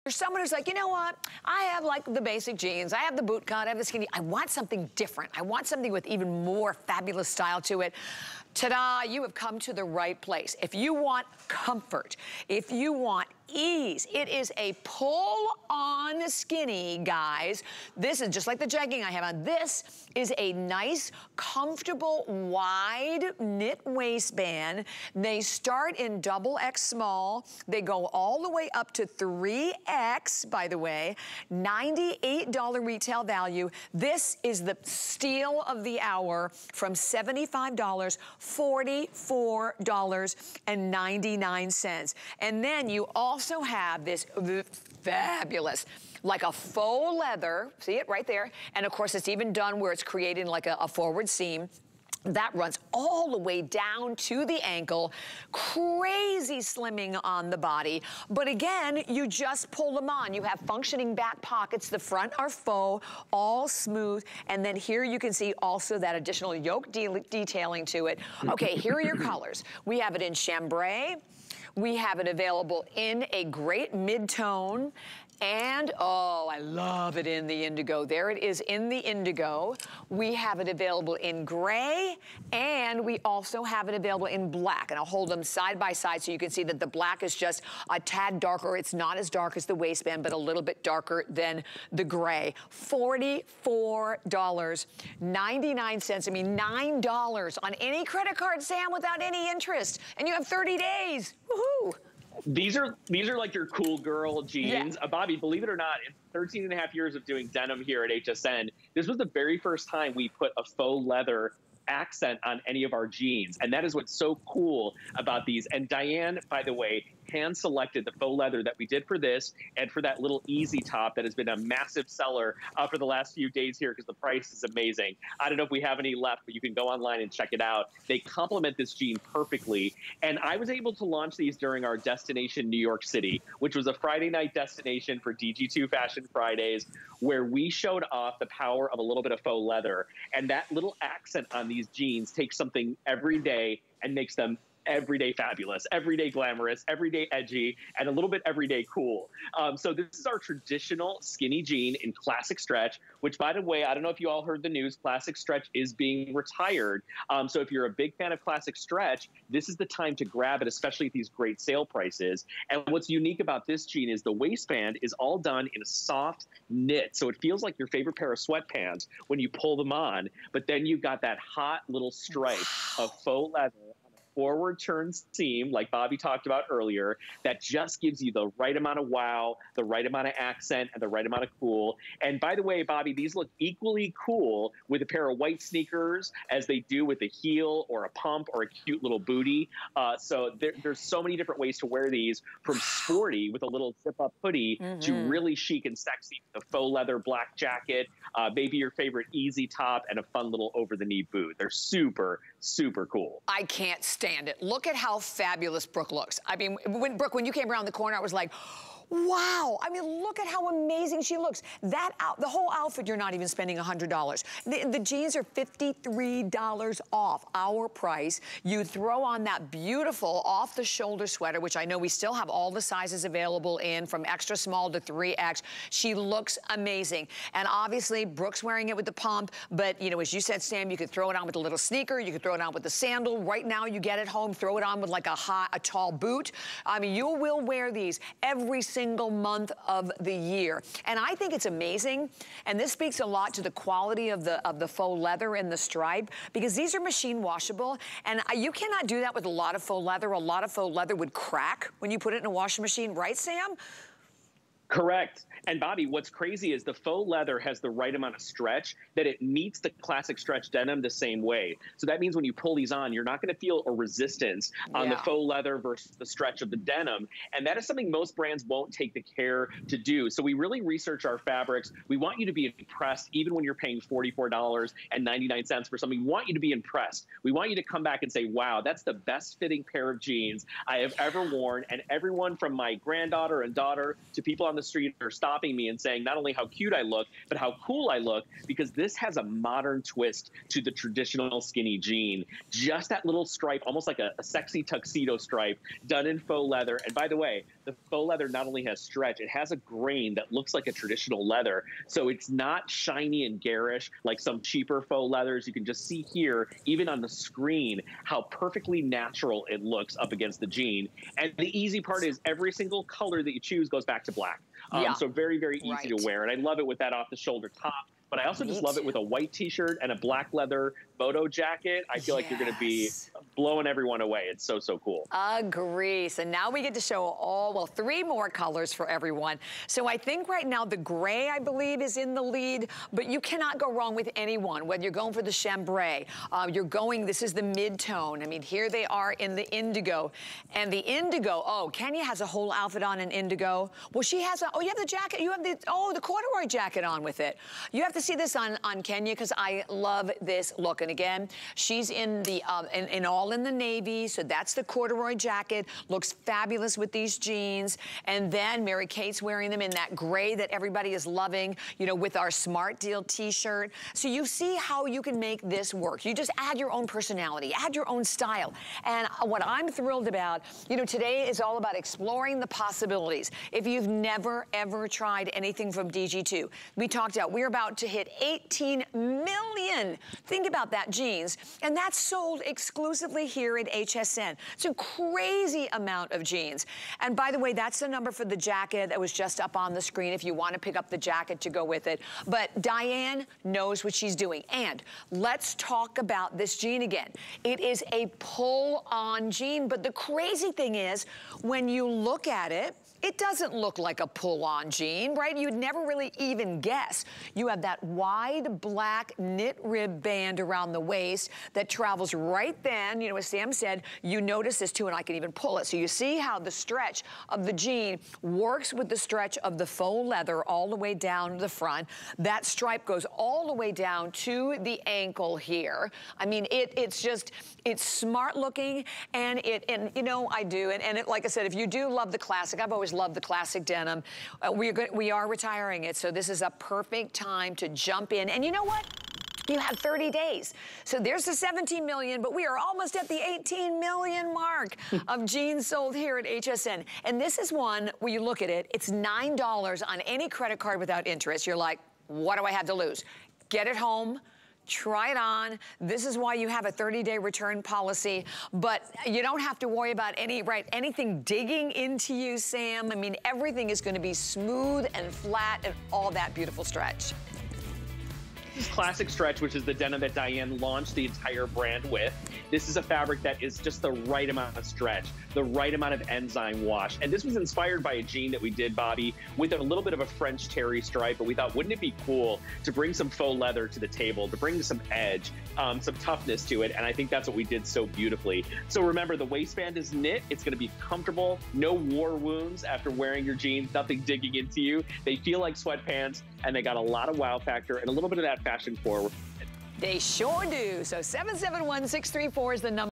someone who's like, you know what? I have like the basic jeans. I have the boot cut. I have the skinny. I want something different. I want something with even more fabulous style to it. Ta-da, you have come to the right place. If you want comfort, if you want ease, it is a pull-on skinny, guys. This is just like the jegging I have on. This is a nice, comfortable, wide knit waistband. They start in XX small. They go all the way up to 3X, by the way. $98 retail value. This is the steal of the hour from $75, $44.99. And then you also have this fabulous, like a faux leather, see it right there? And of course it's even done where it's creating like a forward seam. That runs all the way down to the ankle. Crazy slimming on the body. But again, you just pull them on. You have functioning back pockets. The front are faux, all smooth. And then here you can see also that additional yoke detailing to it. Okay, here are your colors. We have it in chambray. We have it available in a great mid-tone. And, oh, I love it in the indigo. There it is in the indigo. We have it available in gray, and we also have it available in black. And I'll hold them side by side so you can see that the black is just a tad darker. It's not as dark as the waistband, but a little bit darker than the gray. $44.99. I mean, $9 on any credit card, Sam, without any interest. And you have 30 days. Woohoo! These are like your cool girl jeans. Yeah. Bobby, believe it or not, in 13 and a half years of doing denim here at HSN, this was the very first time we put a faux leather accent on any of our jeans. And that is what's so cool about these. And Diane, by the way, hand selected the faux leather that we did for this and for that little easy top that has been a massive seller for the last few days here because the price is amazing. I don't know if we have any left, but you can go online and check it out. They complement this jean perfectly. And I was able to launch these during our Destination New York City, which was a Friday night destination for DG2 Fashion Fridays, where we showed off the power of a little bit of faux leather. And that little accent on these jeans takes something everyday and makes them everyday fabulous, everyday glamorous, everyday edgy, and a little bit everyday cool. So this is our traditional skinny jean in classic stretch, which, by the way, I don't know if you all heard the news, classic stretch is being retired. So if you're a big fan of classic stretch, this is the time to grab it, especially at these great sale prices. And what's unique about this jean is the waistband is all done in a soft knit. So it feels like your favorite pair of sweatpants when you pull them on, but then you've got that hot little stripe of faux leather, forward turn seam, like Bobby talked about earlier, that just gives you the right amount of wow, the right amount of accent, and the right amount of cool. And by the way, Bobby, these look equally cool with a pair of white sneakers as they do with a heel or a pump or a cute little booty. So there's so many different ways to wear these, from sporty with a little zip-up hoodie to really chic and sexy with a faux leather black jacket, maybe your favorite easy top, and a fun little over-the-knee boot. They're super, super cool. I can't stand it. Look at how fabulous Brooke looks. I mean, Brooke, when you came around the corner, I was like, wow. I mean, look at how amazing she looks. The whole outfit, you're not even spending $100. The jeans are $53 off our price. You throw on that beautiful off-the-shoulder sweater, which I know we still have all the sizes available in, from extra small to 3X. She looks amazing. And obviously, Brooke's wearing it with the pump, but, you know, as you said, Sam, you could throw it on with a little sneaker. You could throw it on with the sandal. Right now, you get it home, throw it on with like a tall boot. I mean, you will wear these every single month of the year. And I think it's amazing, and this speaks a lot to the quality of the faux leather and the stripe, because these are machine washable, and you cannot do that with a lot of faux leather. A lot of faux leather would crack when you put it in a washing machine, right, Sam? Correct. And Bobby, what's crazy is the faux leather has the right amount of stretch that it meets the classic stretch denim the same way. So that means when you pull these on, you're not going to feel a resistance on the faux leather versus the stretch of the denim. And that is something most brands won't take the care to do. So we really research our fabrics. We want you to be impressed even when you're paying $44.99 for something. We want you to be impressed. We want you to come back and say, wow, that's the best fitting pair of jeans I have ever worn. And everyone from my granddaughter and daughter to people on the street are stopping me and saying not only how cute I look, but how cool I look, because this has a modern twist to the traditional skinny jean. Just that little stripe, almost like a sexy tuxedo stripe, done in faux leather. And by the way, the faux leather not only has stretch, it has a grain that looks like a traditional leather. So it's not shiny and garish like some cheaper faux leathers. You can just see here, even on the screen, how perfectly natural it looks up against the jean. And the easy part is every single color that you choose goes back to black. So very, very easy to wear. And I love it with that off-the-shoulder top. But I also just love it with a white t-shirt and a black leather moto jacket. I feel like you're going to be blowing everyone away. It's so, so cool. Agree. So now we get to show all, well, 3 more colors for everyone. So I think right now the gray, I believe, is in the lead, but you cannot go wrong with anyone, whether you're going for the chambray, this is the mid-tone. I mean, here they are in the indigo. And the indigo, oh, Kenya has a whole outfit on in indigo. Well, she has a, you have the jacket, you have the, the corduroy jacket on with it. You have to see this on Kenya because I love this look. And again, she's in the all in the navy, so that's the corduroy jacket. Looks fabulous with these jeans. And then Mary Kate's wearing them in that gray that everybody is loving, you know, with our Smart Deal t-shirt. So you see how you can make this work. You just add your own personality, add your own style. And what I'm thrilled about, you know, today is all about exploring the possibilities. If you've never, ever tried anything from DG2, we talked about, we're about to hit 18 million. Think about that, jeans. And that's sold exclusively here at HSN. It's a crazy amount of jeans. And by the way, that's the number for the jacket that was just up on the screen if you want to pick up the jacket to go with it. But Diane knows what she's doing. And let's talk about this jean again. It is a pull-on jean, but the crazy thing is, when you look at it, it doesn't look like a pull-on jean, right? You'd never really even guess. You have that wide black knit rib band around the waist that travels right then. You know, as Sam said, you notice this too, and I can even pull it. So you see how the stretch of the jean works with the stretch of the faux leather all the way down the front. That stripe goes all the way down to the ankle here. I mean, it's smart looking, and you know, I do. And like I said, if you do love the classic, I've always loved the classic denim. We are retiring it, so this is a perfect time to jump in. And you know what? You have 30 days. So there's the 17 million, but we are almost at the 18 million mark of jeans sold here at HSN. And this is one where you look at it, it's $9 on any credit card without interest. You're like, what do I have to lose? Get it home. Try it on. This is why you have a 30-day return policy, but you don't have to worry about anything digging into you, Sam. I mean, everything is going to be smooth and flat and all that beautiful stretch. This is classic stretch, which is the denim that Diane launched the entire brand with. This is a fabric that is just the right amount of stretch, the right amount of enzyme wash. And this was inspired by a jean that we did, Bobby, with a little bit of a French terry stripe. But we thought, wouldn't it be cool to bring some faux leather to the table, to bring some edge, some toughness to it? And I think that's what we did so beautifully. So remember, the waistband is knit. It's going to be comfortable. No war wounds after wearing your jeans, nothing digging into you. They feel like sweatpants, and they got a lot of wow factor and a little bit of that fashion forward. They sure do. So 771-634 is the number.